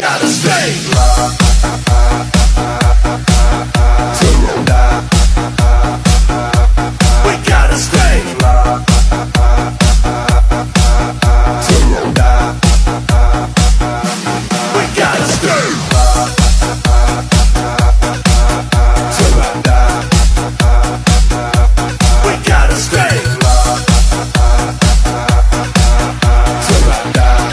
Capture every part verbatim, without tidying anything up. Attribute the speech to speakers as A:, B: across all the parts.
A: gotta stay. Till we die. We gotta stay. Till we die. We gotta stay. Till I die. We gotta stay. Till I die.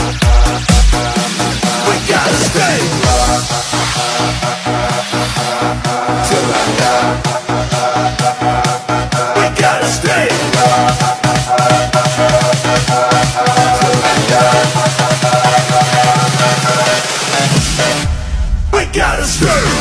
A: We gotta stay. Till I die. We gotta stay. Till I die. We gotta stay.